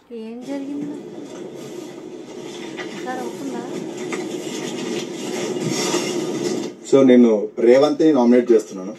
ఏం జరిగింది సార్? అవుతుందా? సో నేను రేవంత్ నామినేట్ చేస్తున్నాను.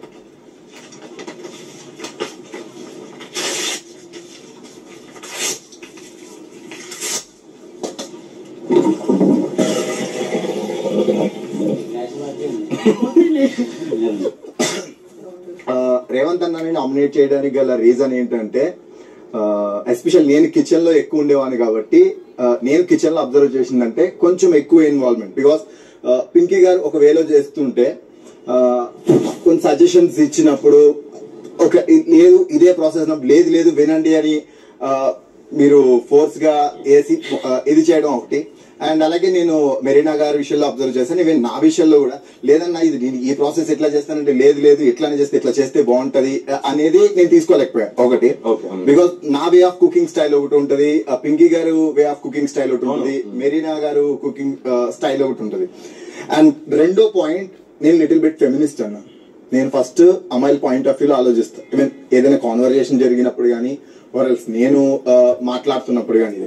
రేవంత్ అన్నని నామినేట్ చేయడానికి గల రీజన్ ఏంటంటే, ఎస్పెషల్ నేను కిచెన్ లో ఎక్కువ ఉండేవాడిని కాబట్టి నేను కిచెన్ లో అబ్జర్వ్ చేసిందంటే కొంచెం ఎక్కువ ఇన్వాల్వ్మెంట్. బికాస్ పింకీ గారు ఒక వేలో చేస్తుంటే కొన్ని సజెషన్స్ ఇచ్చినప్పుడు ఒక లేదు ఇదే ప్రాసెస్ లేదు లేదు వినండి అని మీరు ఫోర్స్ గా వేసి ఇది చేయడం ఒకటి. అండ్ అలాగే నేను మెరీనా గారి విషయంలో అబ్జర్వ్ చేశాను. ఈవెన్ నా విషయంలో కూడా లేదన్నా ఇది నేను ఈ ప్రాసెస్ ఎట్లా చేస్తానంటే లేదు లేదు ఇట్లానే చేస్తే ఇట్లా చేస్తే బాగుంటది అనేది నేను తీసుకోలేకపోయాను ఒకటి. బికాస్ నా వే ఆఫ్ కుకింగ్ స్టైల్ ఒకటి ఉంటది, పింకీ గారు వే ఆఫ్ కుకింగ్ స్టైల్ ఒకటి ఉంటుంది, మెరీనా గారు కుకింగ్ స్టైల్ ఒకటి ఉంటుంది. అండ్ రెండో పాయింట్, నేను లిటిల్ బిట్ ఫెమినిస్ట్ అన్నా. నేను ఫస్ట్ అమ్మాయిల పాయింట్ ఆఫ్ వ్యూలో ఆలోచిస్తాను. ఈవెన్ ఏదైనా కాన్వర్జేషన్ జరిగినప్పుడు కానీ ఆర్ఎల్స్ నేను మాట్లాడుతున్నప్పుడు కానీ.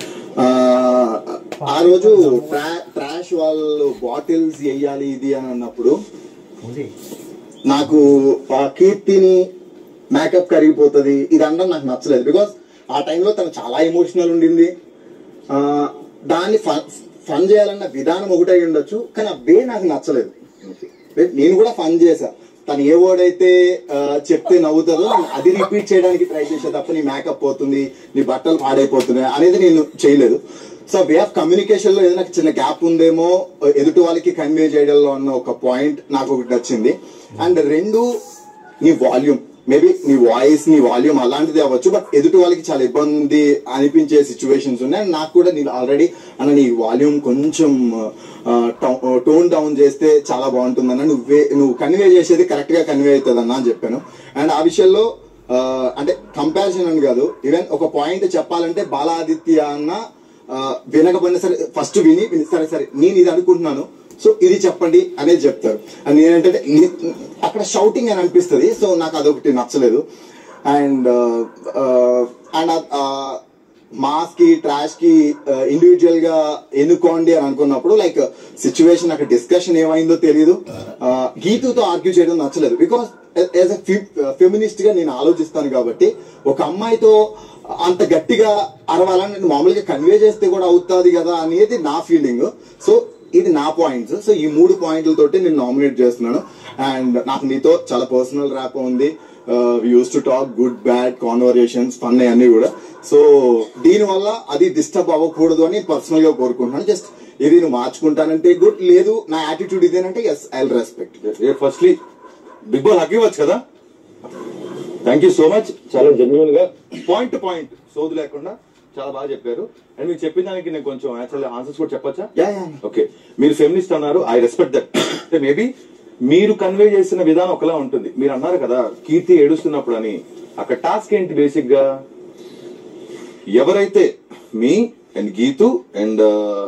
ఆ రోజు ట్రాష్ వాళ్ళు బాటిల్స్ వేయాలి ఇది అని అన్నప్పుడు నాకు కీర్తిని మేకప్ కరిగిపోతుంది ఇది అనడం నాకు నచ్చలేదు. బికాస్ ఆ టైంలో తను చాలా ఎమోషనల్ ఉండింది. దాన్ని ఫన్ చేయాలన్న విధానం ఒకటై ఉండొచ్చు, కానీ ఆ వే నాకు నచ్చలేదు. నేను కూడా ఫన్ చేశా. తను ఏ వర్డ్ అయితే చెప్తే నవ్వుతుందో అది రిపీట్ చేయడానికి ట్రై చేసే తప్ప నీ మేకప్ పోతుంది, నీ బట్టలు పాడైపోతున్నాయి అనేది నేను చేయలేదు. సో వే ఆఫ్ కమ్యూనికేషన్ లో ఏదైనా చిన్న గ్యాప్ ఉందేమో ఎదుటి వాళ్ళకి కన్వే చేయడంలో అన్న ఒక పాయింట్ నాకు ఒకటి నచ్చింది. అండ్ రెండు, నీ వాల్యూమ్, మేబీ నీ వాయిస్ నీ వాల్యూమ్ అలాంటిది అవ్వచ్చు, బట్ ఎదుటి వాళ్ళకి చాలా ఇబ్బంది అనిపించే సిచ్యువేషన్స్ ఉన్నాయి. అండ్ నాకు కూడా నేను ఆల్రెడీ అన్న నీ వాల్యూమ్ కొంచెం టోన్ డౌన్ చేస్తే చాలా బాగుంటుందన్న, నువ్వు కన్వే చేసేది కరెక్ట్ గా కన్వే అవుతుంది అన్న అని చెప్పాను. అండ్ ఆ విషయంలో అంటే కంపారిజన్ అని కాదు, ఈవెన్ ఒక పాయింట్ చెప్పాలంటే బాలాదిత్య అన్న వినకపోయినా సరే ఫస్ట్ విని సరే సరే నేను ఇది అనుకుంటున్నాను సో ఇది చెప్పండి అనేది చెప్తారు. అండ్ నేనంటే అక్కడ షౌటింగ్ అని అనిపిస్తుంది. సో నాకు అదొకటి నచ్చలేదు. అండ్ మాస్ కి ట్రాష్ కి ఇండివిజువల్ గా ఎన్నుకోండి అని అనుకున్నప్పుడు లైక్ సిచ్యువేషన్ అక్కడ డిస్కషన్ ఏమైందో తెలియదు. గీతుతో ఆర్గ్యూ చేయడం నచ్చలేదు. బికాస్ యాజ్ అ ఫెమినిస్ట్ గా నేను ఆలోచిస్తాను కాబట్టి ఒక అమ్మాయితో అంత గట్టిగా అరవాలని నేను మామూలుగా కన్వే చేస్తే కూడా అవుతుంది కదా అనేది నా ఫీలింగ్. సో ఇది నా పాయింట్స్. సో ఈ 3 పాయింట్లతోటి నేను నామినేట్ చేస్తున్నాను. అండ్ నాకు నీతో చాలా పర్సనల్ ర్యాప్ ఉంది. We use to talk good bad conversations fun అన్ని కూడా. సో దీనివల్ల అది డిస్టర్బ్ అవ్వకూడదు అని పర్సనల్ గా కోరుకుంటున్నాను. జస్ట్ ఇది నువ్వు మార్చుకుంటానంటే గుడ్, లేదు నా యాటిట్యూడ్ ఇదేనంటే yes I will respect. Firstly big ball hug ఇవ్వచ్చు కదా. Thank you so much. చాలా జెన్యున్ గా పాయింట్ టు పాయింట్ సోదు లేకుండా చాలా బాగా చెప్పారు. అండ్ మీరు చెప్పిన దానికి నేను కొంచెం యాక్చువల్లీ ఆన్సర్స్ కూడా చెప్పొచ్చా? ఓకే, మీరు ఫెమినిస్ట్ అన్నారు, ఐ రెస్పెక్ట్ దట్. మేబీ మీరు కన్వే చేసిన విధానం ఒకలా ఉంటుంది. మీరు అన్నారు కదా కీర్తి ఏడుస్తున్నప్పుడు అని. అక్కడ టాస్క్ ఏంటి బేసిక్ గా, ఎవరైతే మీ అండ్ గీతు అండ్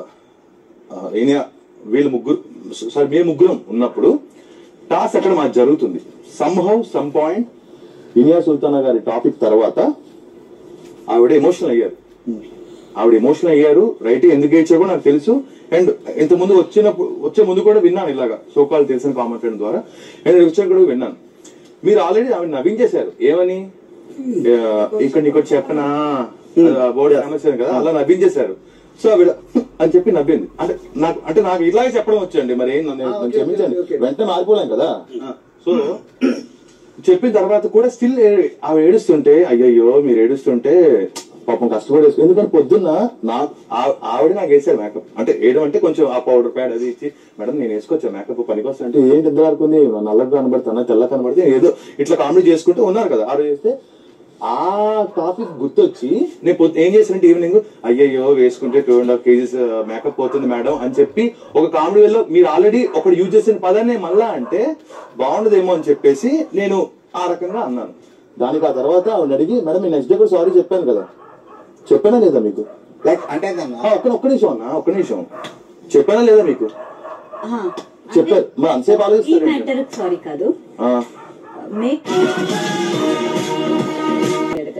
వీళ్ళు ముగ్గురు సారీ మేము ముగ్గురం ఉన్నప్పుడు టాస్క్ అక్కడ మాకు జరుగుతుంది. Somehow some point Iniya Sultana గారి టాపిక్ తర్వాత ఆవిడ ఎమోషనల్ అయ్యారు. రైట్, ఎందుకు ఏడ్చారో నాకు తెలుసు. అండ్ ఇంత ముందు వచ్చే ముందు కూడా విన్నాను ఇలాగా సోకాల్ తెలిసిన కామన్ ఫ్రెండ్ ద్వారా. అండ్ వచ్చాక కూడా విన్నాను. మీరు ఆల్రెడీ ఆవిడ నవ్వించేశారు. ఏమని, ఇక్కడ నీకు చెప్పనా బోర్డు సమస్య కదా, అలా నవ్వించేశారు. సో ఆవిడ అని చెప్పి నవ్వింది. అంటే నాకు ఇలాగే చెప్పడం వచ్చండి. మరి ఏం క్షమించండి, వెంటనే మారిపోలేం కదా. సో చెప్పిన తర్వాత కూడా స్టిల్ ఆవిడ ఏడుస్తుంటే అయ్యయ్యో మీరు ఏడుస్తుంటే పాపం కష్టపడి వేసుకుని, ఎందుకంటే పొద్దున్న ఆవిడ నాకు వేసారు మేకప్. అంటే వేయడం అంటే కొంచెం ఆ పౌడర్ ప్యాడ్ అది ఇచ్చి మేడం నేను వేసుకోవచ్చా మేకప్ పనికి వస్తా అంటే ఏంటి ఇద్దరు అనుకుంది, నల్లగా కనబడుతున్నా తెల్ల కనబడితే ఏదో ఇట్లా కామెడీ చేసుకుంటూ ఉన్నారు కదా. ఆవిడ చేస్తే ఆ టాపిక్ గుర్తొచ్చి నేను ఏం చేశానంటే ఈవినింగ్ అయ్యయ్యో వేసుకుంటే 2.5 kgs మేకప్ పోతుంది మేడం అని చెప్పి ఒక కామెడీ వేలో మీరు ఆల్రెడీ ఒకటి యూజ్ చేసిన పదాన్ని మళ్ళా అంటే బాగుండదేమో అని చెప్పేసి నేను ఆ రకంగా అన్నాను. దానికి ఆ తర్వాత ఆవిడ అడిగి మేడం నేను నెక్స్ట్ డే కూడా సారీ చెప్పాను కదా, చెప్పానా లేదా మీకు? లైక్ అంటే ఒక్క నిమిషం అన్న, ఒక్క నిమిషం చెప్పానా లేదా మీకు? చెప్పారు. మరి అంతసేపు ఆలోచిస్తారు. సారీ కాదు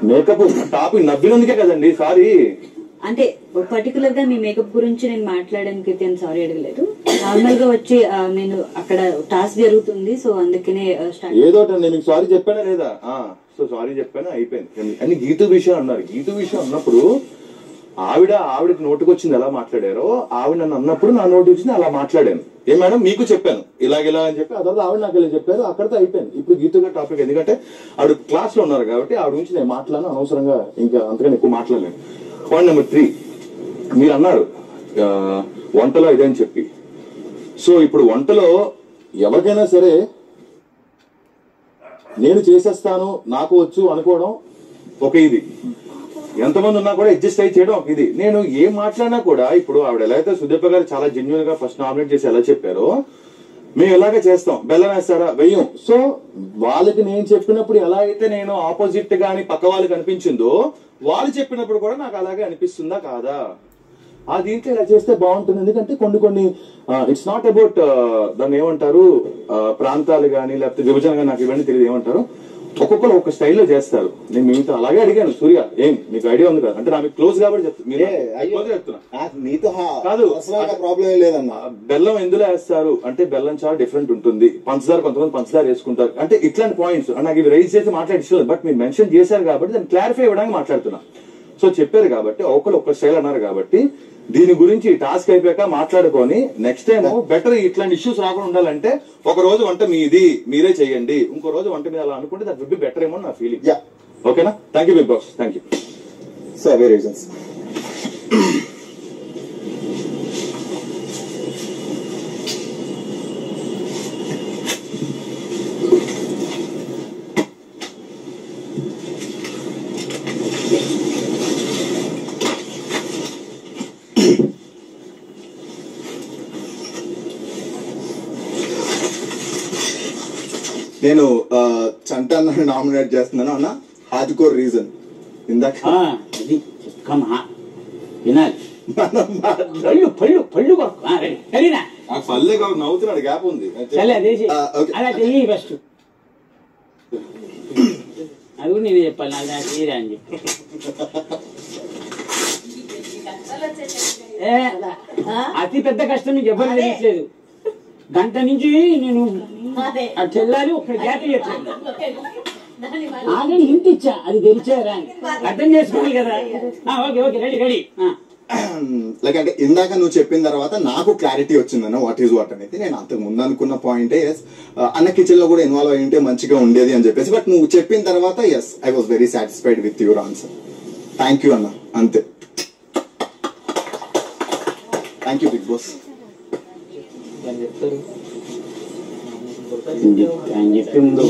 మేకప్ టాపిక్ నవ్వినందుకే కదండి, సారీ. అంటే పర్టికులర్ గా మీ మేకప్ గురించి నేను మాట్లాడడానికి సారీ అడగలేదు. నార్మల్ గా వచ్చి నేను అక్కడ టాస్క్ జరుగుతుంది, సో అందుకనే ఏదో నేను మీకు సారీ చెప్పానా లేదా? సో సారీ చెప్పాను, అయిపోయింది. అని గీతు విషయం అన్నారు. గీతు విషయం అన్నప్పుడు ఆవిడకి నోటికి వచ్చింది ఎలా మాట్లాడారో, ఆవిడ నన్ను అన్నప్పుడు నా నోటికి వచ్చింది అలా మాట్లాడాను. ఏ మేడం మీకు చెప్పాను ఇలాగెలా అని చెప్పి, ఆ తర్వాత ఆవిడ నాకు ఇలా చెప్పారు, అక్కడితో అయిపోయింది. ఇప్పుడు గీతుగా టాపిక్, ఎందుకంటే ఆవిడ క్లాస్ లో ఉన్నారు కాబట్టి ఆవిడ గురించి నేను మాట్లాడను, అనవసరంగా ఇంకా అంతకన్నా ఎక్కువ మాట్లాడలేను. పాయింట్ నెంబర్ 3, మీరు అన్నారు వంటలో ఇదని చెప్పి. సో ఇప్పుడు వంటలో ఎవరికైనా సరే నేను చేసేస్తాను నాకు వచ్చు అనుకోవడం ఒక ఇది, ఎంతమంది ఉన్నా కూడా అడ్జస్ట్ అయ్యి చేయడం ఒక ఇది. నేను ఏం మాట్లాడినా కూడా ఇప్పుడు ఆవిడ ఎలా అయితే సుదీప గారు చాలా జెన్యున్ గా ఫస్ట్ నామినేట్ చేసి ఎలా చెప్పారో మేము ఎలాగే చేస్తాం. బెల్లం వేస్తారా? వెయ్యం. సో వాళ్ళకి నేను చెప్పినప్పుడు ఎలా అయితే నేను ఆపోజిట్ గాని పక్క వాళ్ళకి అనిపించిందో, వాళ్ళు చెప్పినప్పుడు కూడా నాకు అలాగే అనిపిస్తుందా కాదా? ఆ దీంట్లో ఇలా చేస్తే బాగుంటుంది. ఎందుకంటే కొన్ని ఇట్స్ నాట్ అబౌట్ దాన్ని ఏమంటారు, ప్రాంతాలు గానీ లేకపోతే విభజన గానీ, నాకు ఇవన్నీ తెలియదు ఏమంటారు, ఒక్కొక్కరు ఒక స్టైల్లో చేస్తారు. నేను మీతో అలాగే అడిగాను, సూర్య ఏం మీకు ఐడియా ఉంది కదా అంటే, నాకు క్లోజ్ కాబట్టి చెప్తున్నా. నీతో కాదు ప్రాబ్లం లేదన్నా. బెల్లం ఎందులో వేస్తారు అంటే, బెల్లం చాలా డిఫరెంట్ ఉంటుంది, పంచదార కొంతమంది పంచదార వేసుకుంటారు అంటే, ఇట్లాంటి పాయింట్స్ నాకు ఇవి రైజ్ చేసి మాట్లాడించలేదు. బట్ మీరు మెన్షన్ చేశారు కాబట్టి దాన్ని క్లారిఫై ఇవ్వడానికి మాట్లాడుతున్నా. సో చెప్పారు కాబట్టి ఒకరు ఒక్క స్టైల్ అన్నారు కాబట్టి, దీని గురించి టాస్క్ అయిపోయాక మాట్లాడుకొని నెక్స్ట్ టైం బెటర్ ఇట్లాంటి ఇష్యూస్ రాకుండా ఉండాలంటే, ఒక రోజు వంట మీది మీరే చేయండి, ఇంకో రోజు వంట మీద అలా అనుకుంటే దట్ వుడ్ బి బెటర్ ఏమో నా ఫీలింగ్. ఓకేనా? Thank you big boss, thank you. So అవే రీజన్స్. నేను చంటాన్ని నామినేట్ చేస్తున్నాను అన్న హార్డ్ కోర్ రీజన్. ఇందాక వినాలి పళ్ళు పళ్ళు పళ్ళు పల్లె నవ్వుతున్నాడు, గ్యాప్ ఉంది. అలా చెయ్యి ఫస్ట్, అది కూడా నేను చెప్పాలి నాకు చేయరా అని చెప్పి. అతి పెద్ద కష్టం మీకు ఎవరు తెలియట్లేదు. గంట నుంచి నేను చెల్లాలి ఒక గ్యాప్ ఇవ్వట్లేదు. ఆల్రెడీ హింట్ ఇచ్చా, అది తెలిచారా అని అర్థం చేసుకోవాలి కదా. Okay okay ready ready. Like అంటే ఇందాక నువ్వు చెప్పిన తర్వాత నాకు క్లారిటీ వచ్చిందన్న వాట్ ఈజ్ వాట్ అనేది. నేను అంతకు ముందు అనుకున్న పాయింటే ఎస్ అన్న కిచెన్ లో కూడా ఇన్వాల్వ్ అయి ఉంటే మంచిగా ఉండేది అని చెప్పేసి. బట్ నువ్వు చెప్పిన తర్వాత yes I was very satisfied with your answer. Thank you అన్న, అంతే. Thank you big boss. చెప్పే ముందు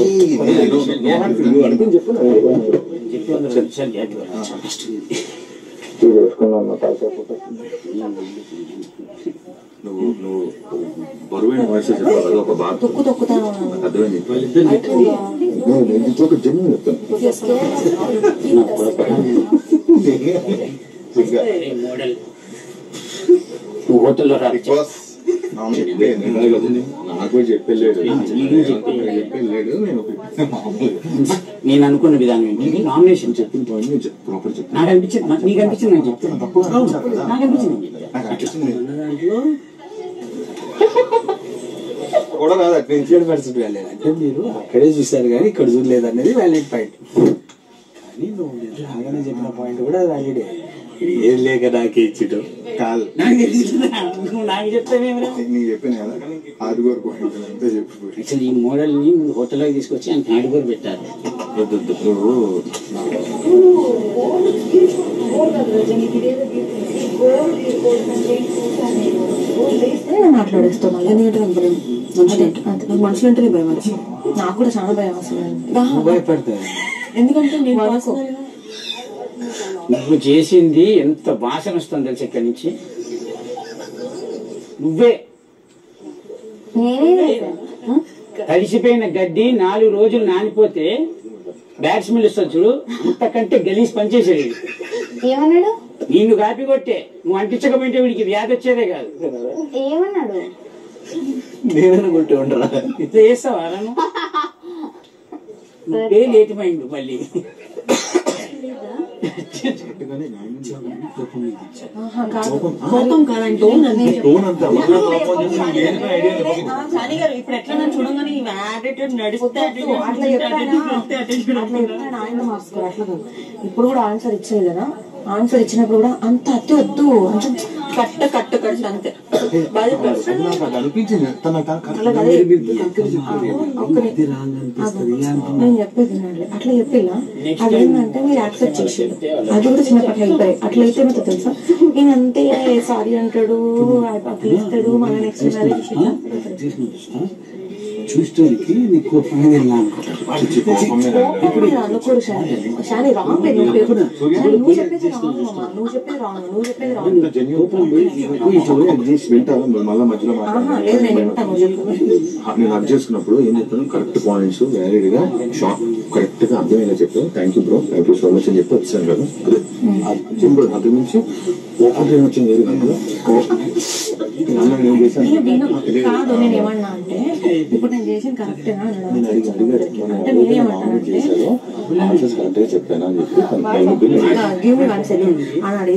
నువ్వు బరువైన వాయిస్ చెప్పాలి, ఒక బాధ మోడల్ హోటల్లో నాకు చెప్పలేడు. నేను అనుకున్న విధానం ఏంటి, నామినేషన్ చెప్పిన పాయింట్ ప్రాపర్ చెప్పి నాకు అనిపించింది, నీకు అనిపించింది, నేను చెప్తాను తప్పు నాకు అనిపించింది. కూడా కాదు అంటే మీరు అక్కడే చూసారు కానీ ఇక్కడ చూడలేదు అనేది వ్యాలిడ్ పాయింట్. కానీ నువ్వు రాగానే చెప్పిన పాయింట్ కూడా వ్యాలిడే. ఏం లేక నాకే ఇచ్చటం కాదు, నాకు చెప్తావేమరా నీకు చెప్పిన కదా ఆరుగురు పాయింట్ అంతే చెప్పు. యాక్చువల్లీ ఈ మోడల్ ని హోటల్లోకి తీసుకొచ్చి ఆయన ఆడుకోరు పెట్టారు. మాట్లాడేస్తాం మనుషులు అంటేనే భయం. నాకు కూడా చాలా భయం అసలు. భయపడతా ఎందుకంటే నువ్వు చేసింది ఎంత వాసన వస్తుంది తెలిసి ఇక్కడి నుంచి. నువ్వే తడిసిపోయిన గడ్డి 4 రోజులు నానిపోతే బ్యాట్ స్మెల్ వస్తుంది చూడు, అంతకంటే గలీజ్ పనిచేసేది. ఏమన్నాడు? నిన్ను కాపీ కొట్టే, నువ్వు అంటించకపోతే వీడికి వ్యాధి వచ్చేదే కాదు. ఏమన్నాడు? నేననుకుంటూ ఉండరా ఇట్లా చేస్తావా నువ్వు? లేట్ మైండ్ మళ్ళీ కోపం కాదండి టోన్ అంతే. టోన్ అంతా ఐడియా సాని గారు ఇప్పుడు ఎట్లా నన్ను చూడంగానే యాటిట్యూడ్ నడిస్తే అట్లా చెప్పాను ఆయన మార్చుకోరు అట్లా కాదు. ఇప్పుడు కూడా ఆన్సర్ ఇచ్చేది కదా, ఆన్సర్ ఇచ్చినప్పుడు కూడా అంత అతి వద్దు అంత కట్ట కట్ట కట్ట అంతే. నాకు అనిపించింది నేను చెప్పేది అట్లా చెప్పిలా. అదేంటంటే మీరు యాక్సెప్ట్ చేసేది, అది కూడా చిన్నప్పటి అయిపోయాయి. అట్లా అయితే ఏమో తెలుసా, నేనంతే సారీ అంటాడు, ఇస్తాడు, మన నెక్స్ట్ మ్యారేజ్ చూసేకి నీకు కోపమే అనుకోరు శాని రాంగ్. నువ్వు చెప్పేది రాంగ్ మామ, నువ్వు చెప్పేది రాంగ్, నువ్వు చెప్పేది రాంగ్. మళ్ళీ మధ్యలో లేదు నేను వింటాను, నువ్వు చెప్పు. నేను అర్థం చేసుకున్నప్పుడు ఏం చెప్తాను, కరెక్ట్ పాయింట్స్ వ్యాలిడ్ గా షార్ట్ కరెక్ట్ గా అర్థమయ్యేలా చెప్పాను. Thank you bro, thank you so much అని చెప్పి వచ్చాను కదా. సింపుల్ అంతకు మించి ఓపెన్ వచ్చింది ఏది అందులో కాదు. నేను ఏమన్నా అంటే ఇప్పుడు నేను చేసిన కరెక్టేనా నేను అడిగాను అంటే చెప్పాను అని చెప్పి గివ్ మీ 1 సెకండ్ అని అడిగి